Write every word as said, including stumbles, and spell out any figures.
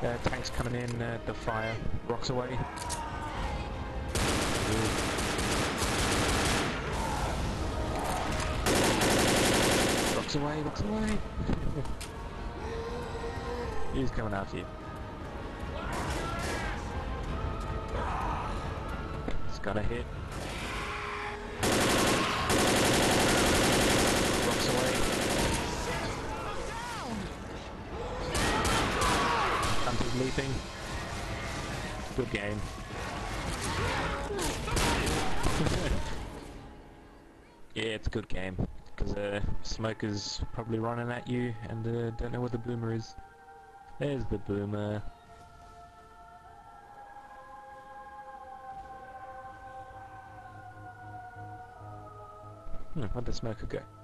Uh, tanks coming in, uh, the fire. Rocks away. Rocks away, rocks away! He's coming after you. It's gonna hit. Rocks away. Hunter's leaping. Good game. Yeah, it's a good game. Because uh, Smoker's probably running at you and uh, don't know where the boomer is. There's the boomer. Hmm, where'd the Smoker go?